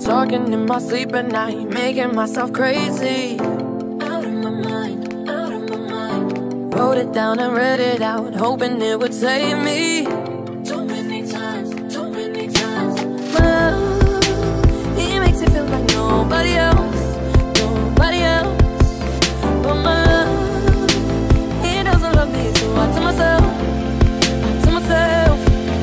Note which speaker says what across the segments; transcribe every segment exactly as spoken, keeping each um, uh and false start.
Speaker 1: talking in my sleep at night, making myself crazy. Out of my mind, out of my mind. Wrote it down and read it out, hoping it would save me. Too many times, too many times. My love, he makes it feel like nobody else, nobody else. But my love, he doesn't love me, so I tell myself, I tell myself.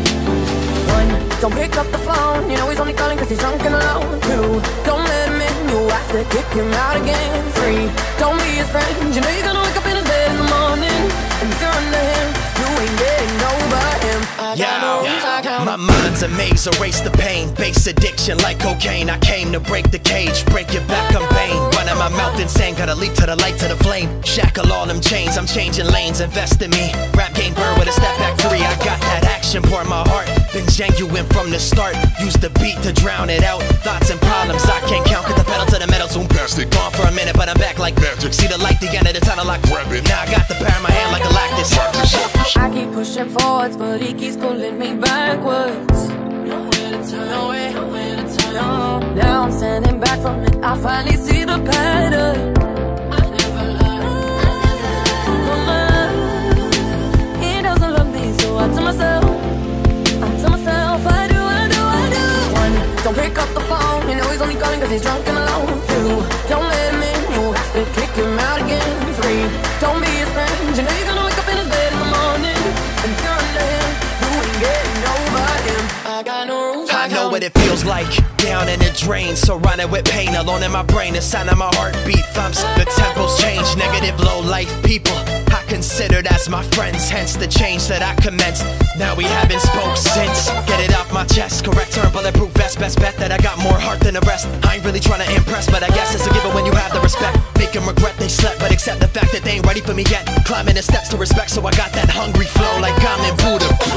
Speaker 1: One, don't pick up the phone, you know he's only calling cause he's drunk and alone. Two, don't let him in, you have to kick him out again. Three, don't be his friend, you know you're gonna wake up in his bed in the morning. And if you're under him, you ain't getting over him. I got no rules, I count.
Speaker 2: My mind's a maze, erase the pain. Base addiction like cocaine. I came to break the cage, break your back, I'm Bane. Running my mouth insane, gotta leap to the light, to the flame. Shackle all them chains, I'm changing lanes, invest in me. Rap game bird with a step back three. I got that action, pour in my heart. Been genuine from the start. Use the beat to drown it out. Thoughts and problems I can't count. Get the pedal to the metal, soon past it. Gone for a minute, but I'm back like magic. See the light, the end of the tunnel like rabbit. Now I got the power in my hand like a lactus.
Speaker 1: I keep pushing forwards, but he keeps pulling me backwards. Nowhere to turn, nowhere, nowhere to turn. No. Now I'm standing back from it, I finally see the pattern. I never learned, I never learned. But my love, he doesn't love me, so I tell myself, I tell myself, I do, I do, I do. One, don't pick up the phone, you know he's only calling cause he's drunk and alone. Two, don't let him in, you have to kick him out again. Three, don't be his friend, you know you're gonna wake up in his bed in the morning. And if you're under him, you ain't getting over him. I got no rules, I, I know
Speaker 2: what it feels like, down in the drain. Surrounded with pain, alone in my brain. The sound of my heartbeat thumps, the tempos change. Negative low life people I considered as my friends, hence the change that I commenced. Now we haven't spoke since. Get it off my chest, correct term, bulletproof vest. Best bet that I got more heart than the rest. I ain't really trying to impress, but I guess it's a given when you have the respect. Make them regret they slept, but accept the fact that they ain't ready for me yet. Climbing the steps to respect, so I got that hungry flow like I'm in Buddha.